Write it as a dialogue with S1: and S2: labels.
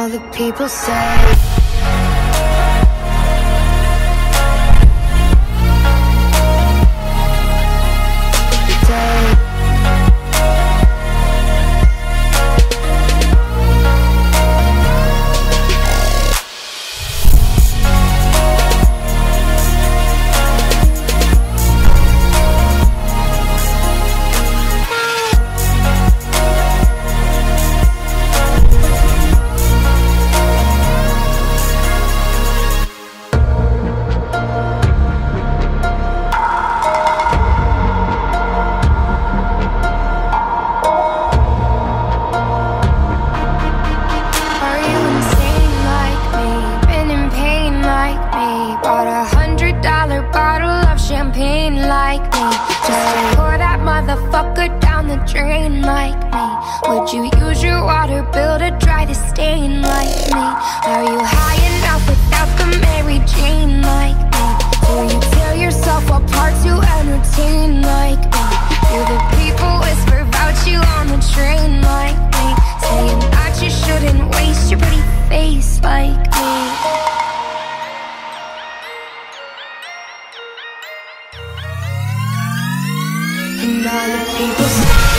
S1: the people say.
S2: Would you use your water bill to dry the stain like me? Are you high enough without the Mary Jane like me? Do you tear yourself apart to entertain like me? Do the people whisper about you on the train like me? Saying that you shouldn't waste your pretty face like me. And all the people say